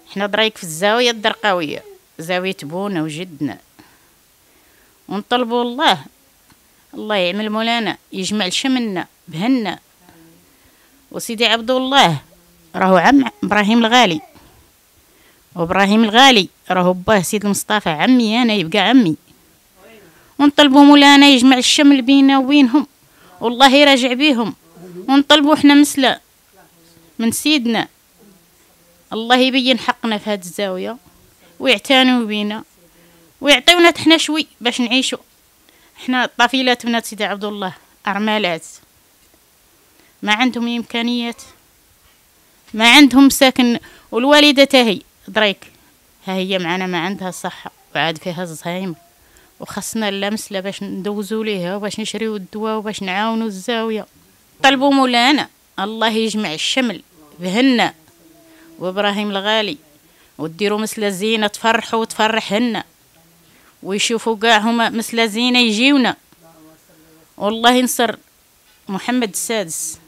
حنا دريك في الزاوية الدرقاوية، زاوية بونا وجدنا، ونطلبوا الله يعمل مولانا يجمع شملنا بهنا. وسيدي عبد الله راهو عم ابراهيم الغالي، وابراهيم الغالي راهو باه سيد المصطفى عمي، انا يبقى عمي. ونطلبوا مولانا يجمع الشمل بينا وبينهم، والله يراجع بيهم. ونطلبوا احنا مسلة من سيدنا، الله يبين حقنا في هذه الزاوية ويعتنوا بينا ويعطيونا حنا شوي باش نعيشوا. احنا طفيلات بنات سيدي عبد الله، ارملات، ما عندهم امكانيات، ما عندهم ساكن. والوالده تاهي دريك ها هي معنا ما عندها صحه وعاد فيها الزهايمر، وخصنا اللمسله باش ندوزوا ليها وباش نشريو الدواء وباش نعاونوا الزاويه. طلبوا مولانا الله يجمع الشمل بهنا وابراهيم الغالي، وديروا مسله زينه تفرحوا وتفرحنا، ويشوفوا كاع هما مسله زينه يجيونا. والله ينصر محمد السادس.